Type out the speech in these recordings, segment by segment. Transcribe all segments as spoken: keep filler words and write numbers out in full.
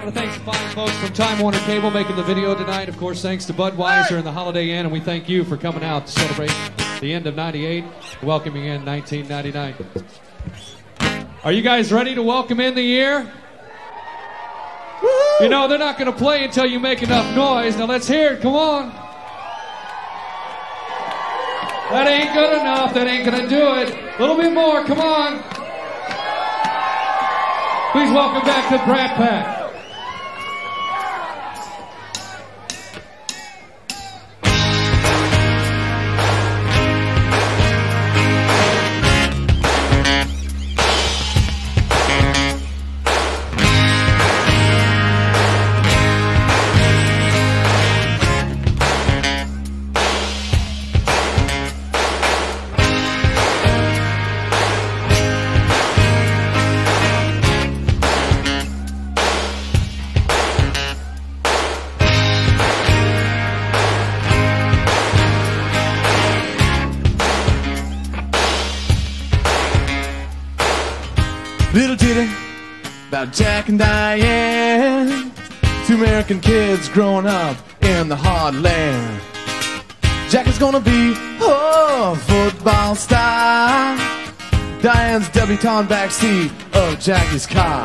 to thank some fine folks from Time Warner Cable making the video tonight. Of course, thanks to Budweiser and the Holiday Inn, and we thank you for coming out to celebrate the end of ninety-eight, welcoming in nineteen ninety-nine. Are you guys ready to welcome in the year? Woo-hoo! You know, they're not going to play until you make enough noise. Now let's hear it. Come on. That ain't good enough. That ain't going to do it. A little bit more. Come on. Please welcome back the Brat Pack. Little ditty about Jack and Diane, two American kids growing up in the heartland. Jack is gonna be a football star, Diane's debutante backseat of Jackie's car.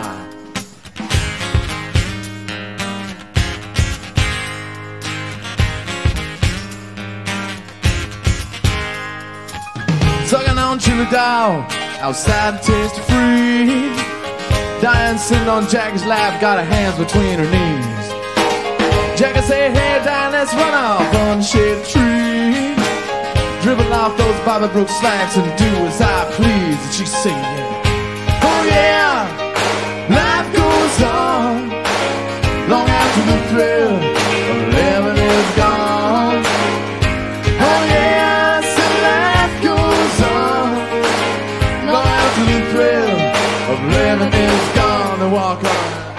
Sucking on chili dog outside the taste of free. Diane sitting on Jackie's lap, got her hands between her knees. Jackie say, hey Diane, let's run off on the shady tree. Dribble off those Bobby Brooks slacks and do as I please. And she say, yeah, oh yeah, life goes on long after the thrill of living is gone. Oh yeah, so life goes on long after the thrill of living is gone. To walk on.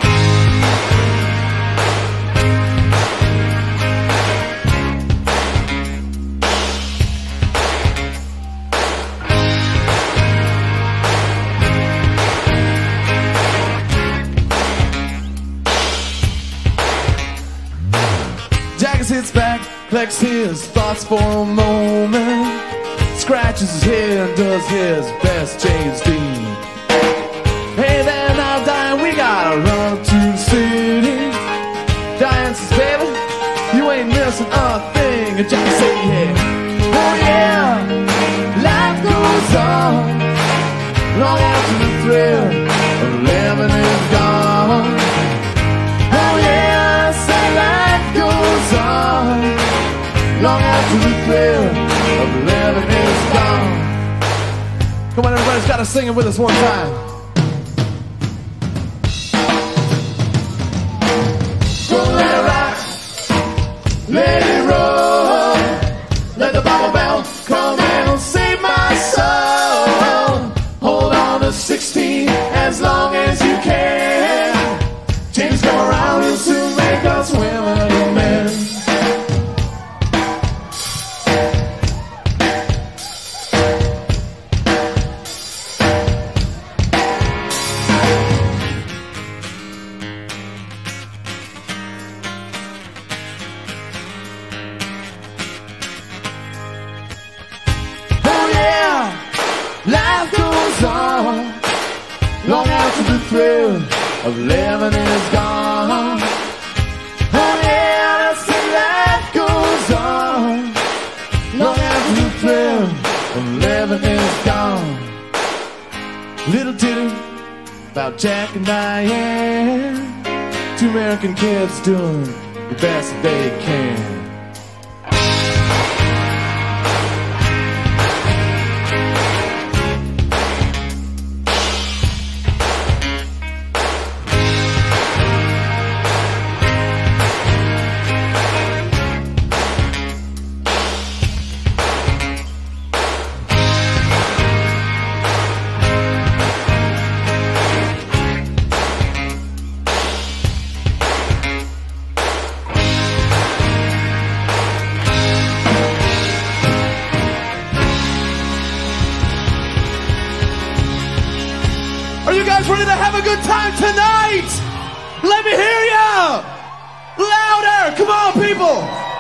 Jackie sits back, collects his thoughts for a moment, scratches his head and does his best James Dean. Hey there now, Diane, we gotta run to the city. Diane says, baby, you ain't missing a thing. And Jackie say, yeah, oh yeah, life goes on long after the thrill of living is gone. Oh yeah, say life goes on long after the thrill of living is gone. Come on, everybody's gotta sing it with us one time. Let it roll, let the Bible bell come and save my soul. Hold on to sixteen as long as you can. Change come around, will soon make us women and men. Life goes on long after the thrill of living is gone. Oh yeah, that's the life goes on long after the thrill of living is gone. Little ditty about Jack and Diane, two American kids doing the best they can. Are you guys ready to have a good time tonight? Let me hear ya! people.